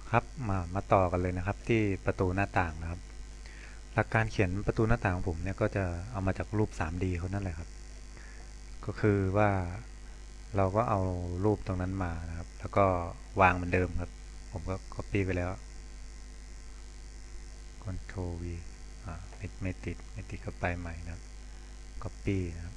ครับมาต่อกันเลยนะครับที่ประตูหน้าต่างนะครับหลักการเขียนประตูหน้าต่างของผมเนี่ยก็จะเอามาจากรูป 3D เขานั่นแหละครับก็คือว่าเราก็เอารูปตรงนั้นมานะครับแล้วก็วางเหมือนเดิมครับผมก็ Copy ไปแล้ว Ctrl V ไม่ติดก็ไปใหม่นะครับ Copy นะครับ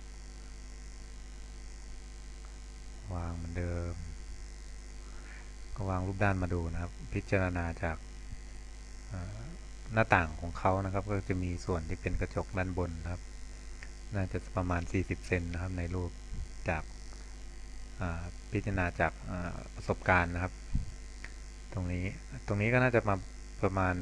วางเหมือนเดิมก็วางรูปด้านมาดูนะครับพิจารณาจากหน้าต่างของเขานะครับก็จะมีส่วนที่เป็นกระจกด้านบนนะครับน่าจะประมาณ40เซนนะครับในรูปจากพิจารณาจากประสบการณ์นะครับตรงนี้ตรงนี้ก็น่าจะมาประมาณ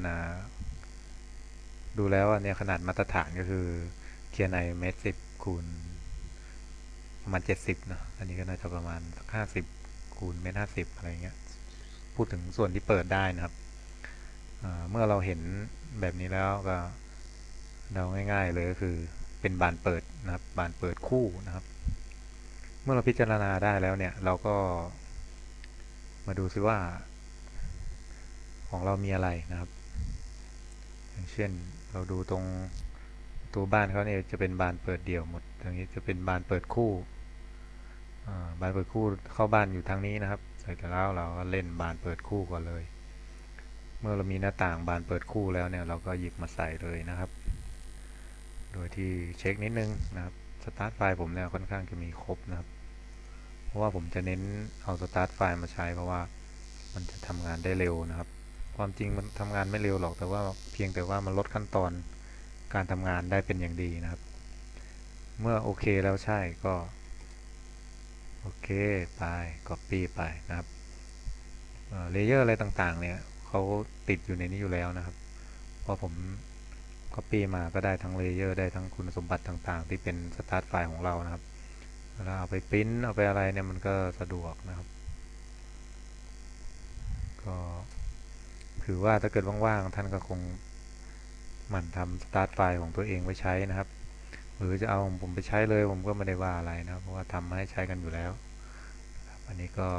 ดูแล้วเนี่ยขนาดมาตรฐานก็คือเคียร์ในเมตร 10คูณประมาณ70นะอันนี้ก็น่าจะประมาณ50คูณเมตร 50อะไรเงี้ยพูดถึงส่วนที่เปิดได้นะครับเมื่อเราเห็นแบบนี้แล้วก็เดาง่ายๆเลยก็คือเป็นบานเปิดนะครับบานเปิดคู่นะครับเมื่อเราพิจารณาได้แล้วเนี่ยเราก็มาดูซิว่าของเรามีอะไรนะครับอย่างเช่นเราดูตรงตัวบ้านเขาเนี่ยจะเป็นบานเปิดเดี่ยวหมดตรงนี้จะเป็นบานเปิดคู่บานเปิดคู่เข้าบ้านอยู่ทางนี้นะครับเสร็จแล้วเราก็เล่นบานเปิดคู่ก่อนเลยเมื่อเรามีหน้าต่างบานเปิดคู่แล้วเนี่ยเราก็หยิบมาใส่เลยนะครับโดยที่เช็คนิดนึงนะครับสตาร์ทไฟล์ผมเนี่ยค่อนข้างจะมีครบนะครับเพราะว่าผมจะเน้นเอาสตาร์ทไฟล์มาใช้เพราะว่ามันจะทำงานได้เร็วนะครับความจริงมันทำงานไม่เร็วหรอกแต่ว่าเพียงแต่ว่ามันลดขั้นตอนการทำงานได้เป็นอย่างดีนะครับเมื่อโอเคแล้วใช่ก็โอเคไป Copy ไปนะครับเลเยอร์อะไรต่างๆเนี่ยเขาติดอยู่ในนี้อยู่แล้วนะครับพอผม Copy มาก็ได้ทั้งเลเยอร์ได้ทั้งคุณสมบัติต่างๆที่เป็นสตาร์ทไฟล์ของเรานะครับแล้วเอาไปปริ้นเอาไปอะไรเนี่ยมันก็สะดวกนะครับก็ถือว่าถ้าเกิดว่างๆท่านก็คงหมั่นทำสตาร์ทไฟล์ของตัวเองไว้ใช้นะครับหรือจะเอาของผมไปใช้เลยผมก็ไม่ได้ว่าอะไรนะครับเพราะว่าทำมาให้ใช้กันอยู่แล้วอันนี้ก็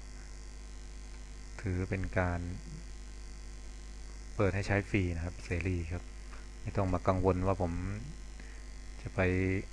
ถือเป็นการเปิดให้ใช้ฟรีนะครับเสรีครับไม่ต้องมากังวลว่าผมจะไป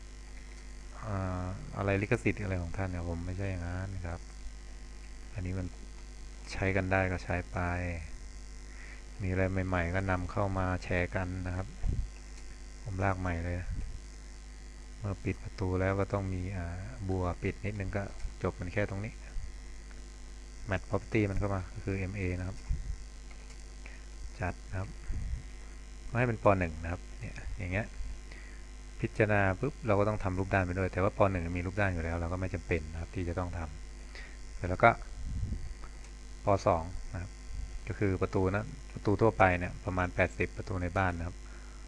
อะไรลิขสิทธิ์อะไรของท่านเนี่ยผมไม่ใช่อย่างนั้นครับอันนี้มันใช้กันได้ก็ใช้ไปมีอะไรใหม่ๆก็นำเข้ามาแชร์กันนะครับผมลากใหม่เลยเมื่อปิดประตูแล้วก็ต้องมีบัวปิดนิดนึงก็จบมันแค่ตรงนี้ Match Property มันก็มาก็คือ MA นะครับจัดนะครับให้เป็นป .1 นะครับเนี่ยอย่างเงี้ยพิจารณาปุ๊บเราก็ต้องทำรูปด้านไปด้วยแต่ว่าป .1 มีรูปด้านอยู่แล้วเราก็ไม่จำเป็นนะครับที่จะต้องทำแล้วก็ป .2 นะครับก็คือประตูนะประตูทั่วไปเนี่ยประมาณ80ประตูในบ้านนะครับ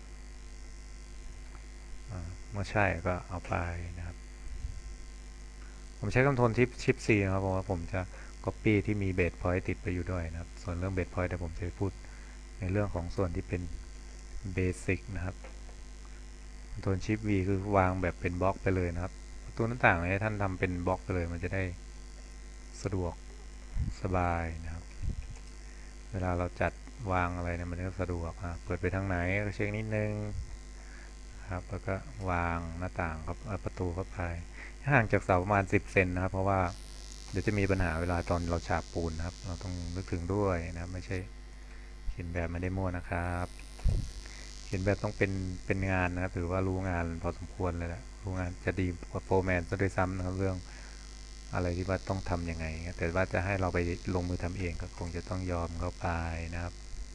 เมื่อใช่ก็เอาไปนะครับผมใช้คำโทนชิป C นะครับเพราะว่าผมจะ Copy ที่มีเบสพอยต์ติดไปอยู่ด้วยนะครับส่วนเรื่องเบสพอยต์เดี๋ยวผมจะพูดในเรื่องของส่วนที่เป็นเบสิกนะครับโทนชิป V คือวางแบบเป็นบล็อกไปเลยนะครับประตูหน้าต่างให้ท่านทำเป็นบล็อกไปเลยมันจะได้สะดวกสบายนะครับเวลาเราจัดวางอะไรเนี่ยมันก็สะดวกเปิดไปทางไหนก็เช็คนิดนึงครับแล้วก็วางหน้าต่างครับประตูเข้าไปห่างจากเสาประมาณ10เซนนะครับเพราะว่าเดี๋ยวจะมีปัญหาเวลาตอนเราฉาบปูนนะครับเราต้องนึกถึงด้วยนะไม่ใช่เขียนแบบไม่ได้มั่วนะครับเขียนแบบต้องเป็นงานนะครับถือว่ารู้งานพอสมควรเลยแหละรู้งานจะดีกว่าโฟร์แมนซะด้วยซ้ำนะครับเรื่องอะไรที่ว่าต้องทำยังไงแต่ว่าจะให้เราไปลงมือทำเองก็คงจะต้องยอมเข้าไปนะครับ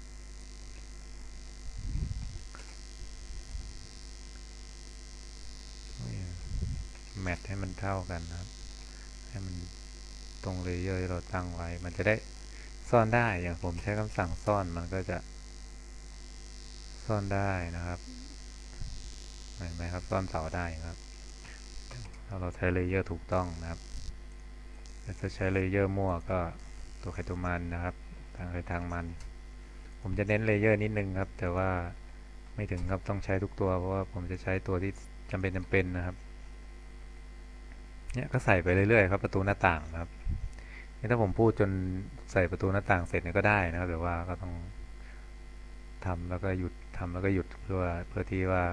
แมทให้มันเท่ากันนะครับให้มันตรงเลเยอร์ที่เราตั้งไว้มันจะได้ซ่อนได้อย่างผมใช้คำสั่งซ่อนมันก็จะซ่อนได้นะครับเห็นไหมครับซ่อนเสาได้ครับถ้าเราใช้เลเยอร์ถูกต้องนะครับถ้าใช้เลเยอร์มั่วก็ตัวใครตัวมันนะครับทางใครทางมันผมจะเน้นเลเยอร์นิดนึงครับแต่ว่าไม่ถึงครับต้องใช้ทุกตัวเพราะว่าผมจะใช้ตัวที่จำเป็นนะครับเนี่ยก็ใส่ไปเรื่อยๆครับประตูหน้าต่างนะครับถ้าผมพูดจนใส่ประตูหน้าต่างเสร็จเนี่ยก็ได้นะครับแต่ว่าก็ต้องทำแล้วก็หยุดทำแล้วก็หยุดเพื่อที่ว่า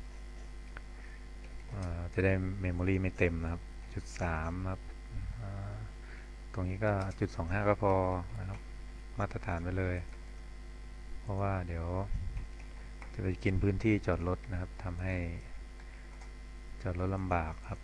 จะได้เมมโมรีไม่เต็มนะครับจุดสามครับอ่าตรงนี้ก็จุด 25ก็พอนะครับมาตรฐานไปเลยเพราะว่าเดี๋ยวจะไปกินพื้นที่จอดรถนะครับทำให้จอดรถลำบากครับ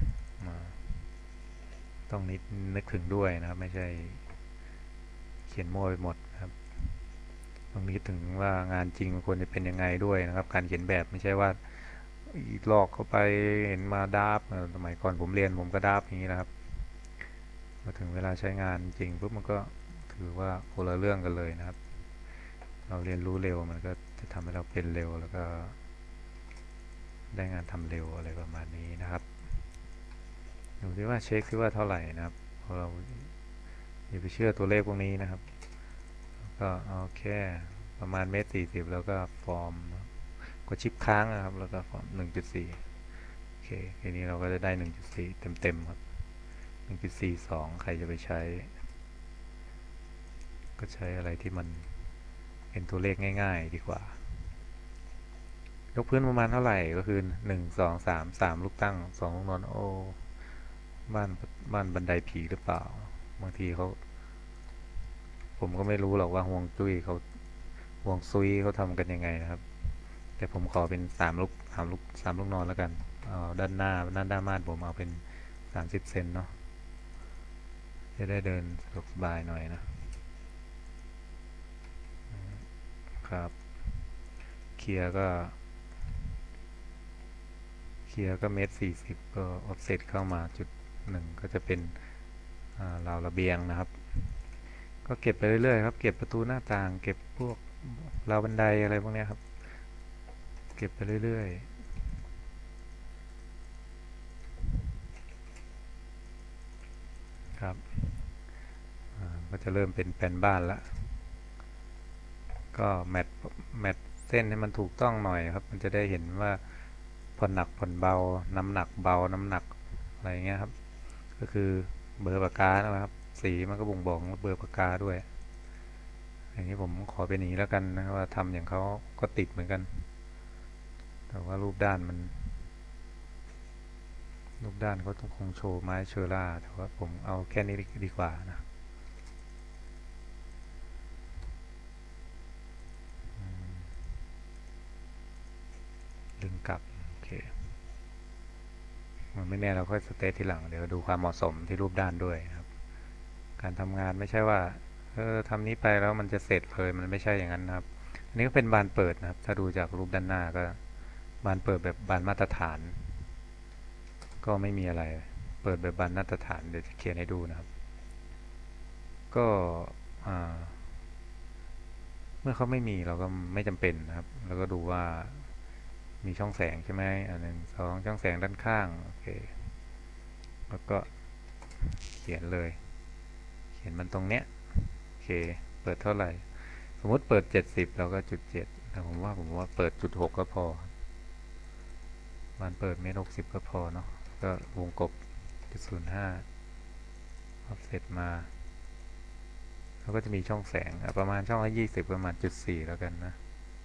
ต้องนึกถึงด้วยนะครับไม่ใช่เขียนมั่วไปหมดนะครับต้องนึกถึงว่างานจริงมันควรจะเป็นยังไงด้วยนะครับการเขียนแบบไม่ใช่ว่าลอกเข้าไปเห็นมาดาบสมัยก่อนผมเรียนผมก็ดาบอย่างนี้นะครับมาถึงเวลาใช้งานจริงปุ๊บมันก็ถือว่าคนละเรื่องกันเลยนะครับเราเรียนรู้เร็วมันก็จะทำให้เราเป็นเร็วแล้วก็ได้งานทำเร็วอะไรประมาณนี้นะครับดูที่ว่าเช็คซิว่าเท่าไหร่นะครับพอเราอย่าไปเชื่อตัวเลขพวกนี้นะครับก็เอาแค่ประมาณ1.40 เมตรแล้วก็ฟอร์มกดชิปค้างนะครับแล้วก็ฟอร์ม1.4โอเคทีนี้เราก็จะได้1.4เต็มๆครับ1.42ใครจะไปใช้ก็ใช้อะไรที่มันเป็นตัวเลขง่ายๆดีกว่ายกพื้นประมาณเท่าไหร่ก็คือ1 2 3 3ลูกตั้ง2ลูกนอนโอ้บ้านบ้านบันไดผีหรือเปล่าบางทีเขาผมก็ไม่รู้หรอกว่าห่วงจุ้ยเขาห่วงซุยเขาทำกันยังไงนะครับแต่ผมขอเป็น3 ลูกนอนแล้วกันเอาด้านหน้าม่านผมเอาเป็น30 เซนเนาะจะได้เดินสะดวกสบายหน่อยนะครับเคลียร์ก็1.40 เมตรก็ออฟเซตเข้ามา1 จุดก็จะเป็นราวระเบียงนะครับก็เก็บไปเรื่อยๆครับเก็บประตูหน้าต่างเก็บพวกราวบันไดอะไรพวกนี้ครับเก็บไปเรื่อยๆครับก็จะเริ่มเป็นแผนบ้านละก็แมทเส้นให้มันถูกต้องหน่อยครับมันจะได้เห็นว่าผ่อนหนักผ่อนเบาน้ำหนักเบาน้ำหนักอะไรเงี้ยครับก็คือเบอร์ปากกานะครับสีมันก็บ่งบอกเบอร์ปากกาด้วยอย่างนี้ผมขอเป็นอย่างนี้แล้วกันนะว่าทำอย่างเขาก็ติดเหมือนกันแต่ว่ารูปด้านเขาต้องคงโชว์ไม้เชอร่าแต่ว่าผมเอาแค่นี้ดีกว่านะดึงกลับโอเคมันไม่แน่เราค่อยสเตททีหลังเดี๋ยวดูความเหมาะสมที่รูปด้านด้วยครับการทำงานไม่ใช่ว่าทำนี้ไปแล้วมันจะเสร็จเลยมันไม่ใช่อย่างนั้นนะครับอันนี้ก็เป็นบานเปิดนะครับถ้าดูจากรูปด้านหน้าก็บานเปิดแบบบานมาตรฐานก็ไม่มีอะไรเปิดแบบบานมาตรฐานเดี๋ยวจะเขียนให้ดูนะครับก็เมื่อเขาไม่มีเราก็ไม่จำเป็นนะครับแล้วก็ดูว่ามีช่องแสงใช่ไหม1 2ช่องแสงด้านข้างโอเคแล้วก็เขียนเลยเขียนมันตรงเนี้ยโอเคเปิดเท่าไหร่สมมติเปิด70เราก็จุด 7แต่ผมว่าเปิดจุด 6ก็พอมันเปิด1.60 เมตรก็พอเนาะก็วงกบ0.05ออฟเซตมาแล้วก็จะมีช่องแสงประมาณช่องละ20ประมาณจุด 4แล้วกันนะ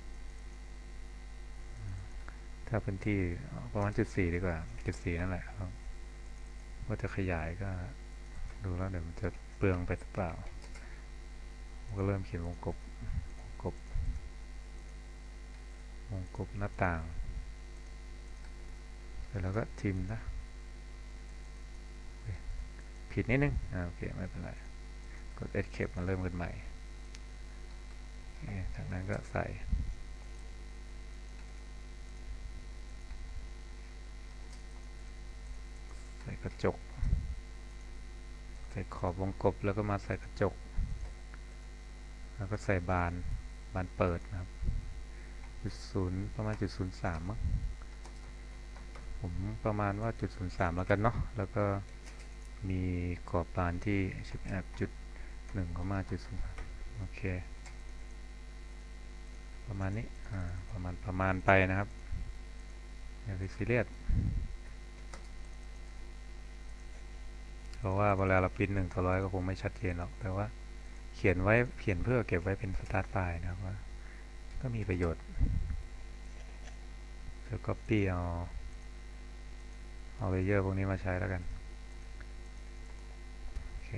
ถ้าพื้นที่ประมาณจุด 4ดีกว่าจุด 4นั่นแหละว่าจะขยายก็ดูแล้วเดี๋ยวมันจะเปลืองไปหรือเปล่าก็เริ่มเขียนกบวงกบหน้าต่างเสร็จแล้วก็ทิมนะผิดนิดนึงโอเคไม่เป็นไรกด Escape มาเริ่มกันใหม่จากนั้นก็ใส่กระจกใส่ขอบวงกบแล้วก็มาใส่กระจกแล้วก็ใส่บานเปิดนะครับจุด 0ประมาณจุด 0.3มั้งผมประมาณว่าจุด 0.3แล้วกันเนาะแล้วก็มีขอบบานที่จุด 1เข้ามาจุด 0.3โอเคประมาณนี้ประมาณไปนะครับอย่าไปซีเรียสเพราะว่าเวลาเราพิมพ์1 ต่อ 100ก็คงไม่ชัดเจนหรอกแต่ว่าเขียนไว้เขียนเพื่อเก็บไว้เป็นสตาร์ทไฟล์นะครับว่าก็มีประโยชน์เดี๋ยว copy เอาเลเยอร์พวกนี้มาใช้แล้วกันโอเค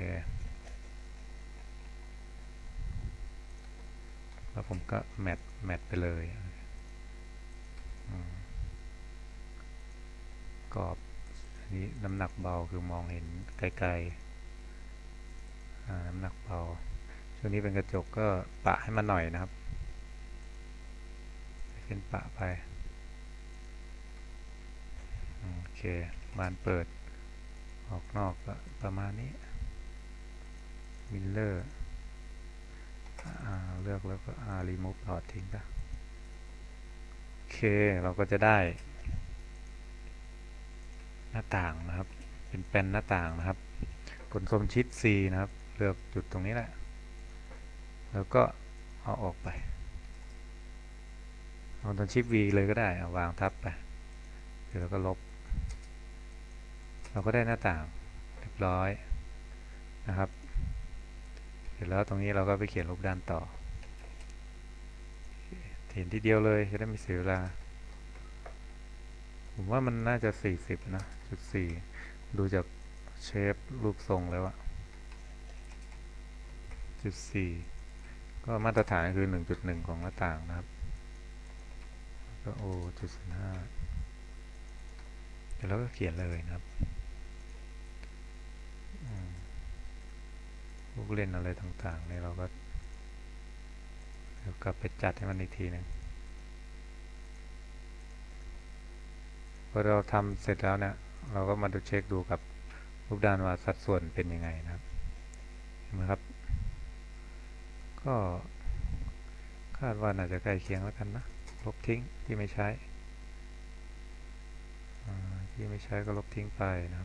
แล้วผมก็แมทไปเลยกรอบอันนี้น้ำหนักเบาคือมองเห็นไกลๆน้ำหนักเบาช่วงนี้เป็นกระจกก็ปะให้มันหน่อยนะครับเป็นปะไปโอเคบานเปิดออกนอกก็ประมาณนี้มิลเลอร์เลือกแล้วก็remove ถอดทิ้งก็โอเคเราก็จะได้หน้าต่างนะครับเป็นแป้นหน้าต่างนะครับกดคอมชิป C นะครับเลือกจุดตรงนี้แหละแล้วก็เอาออกไปเอาตัวชิป V เลยก็ได้เอาวางทับไปเสร็จแล้วก็ลบเราก็ได้หน้าต่างเรียบร้อยนะครับเสร็จแล้วตรงนี้เราก็ไปเขียนรูปด้านต่อเห็นทีเดียวเลยจะได้ไม่เสียเวลาผมว่ามันน่าจะ40นะ.4ดูจากเชฟรูปทรงแล้วอะ.4ก็มาตรฐานคือ 1.1 ของหน้าต่างนะครับก็โอ.05เดี๋ยวเราก็เขียนเลยนะครับลูกเล่นอะไรต่างๆเนี่ยเราก็เดี๋ยวกลับไปจัดให้มันอีกทีนึงพอเราทำเสร็จแล้วเนี่ยเราก็มาดูเช็คดูกับรูปด้านว่าสัดส่วนเป็นยังไงนะครับเห็นไหมครับก็คาดว่าน่าจะใกล้เคียงแล้วกันนะลบทิ้งที่ไม่ใช้ก็ลบทิ้งไปนะครับ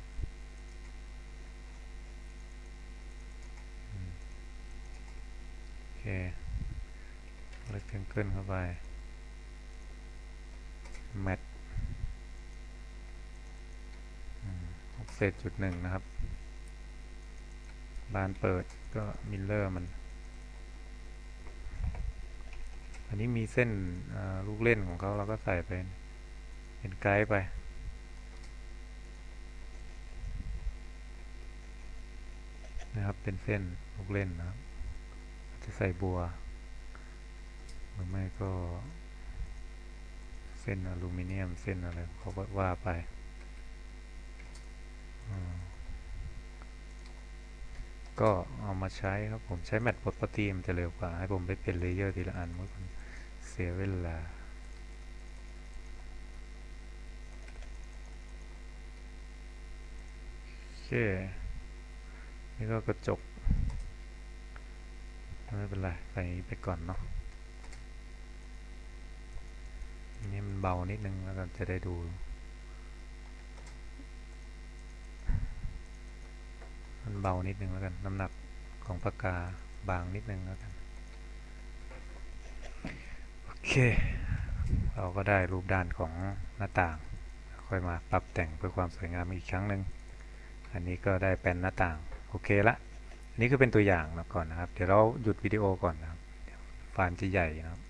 โอเคเล็กเกินเข้าไปแมทoffset.1นะครับบานเปิดก็มิลเลอร์มันอันนี้มีเส้นลูกเล่นของเขาเราก็ใส่เป็นไกด์ไปนะครับเป็นเส้นลูกเล่นนะครับจะใส่บัวหรือไม่ก็เส้นอลูมิเนียมเส้นอะไรเขาก็ว่าไปก็เอามาใช้ครับผมใช้แมทปกติมันจะเร็วกว่าให้ผมไปเป็นเลเยอร์ทีละอันมันเสียเวลาโอเคนี่ก็กระจกไม่เป็นไรใส่ไปก่อนเนาะนี่มันเบานิดนึงแล้วกันจะได้ดูมันเบานิดนึงแล้วกันน้ำหนักของปากกาบางนิดนึงแล้วกันโอเคเราก็ได้รูปด้านของหน้าต่างค่อยมาปรับแต่งเพื่อความสวยงามอีกครั้งหนึ่งอันนี้ก็ได้เป็นหน้าต่างโอเคละนี่คือเป็นตัวอย่างก่อนนะครับเดี๋ยวเราหยุดวิดีโอก่อนนะครับไฟล์จะใหญ่นะครับ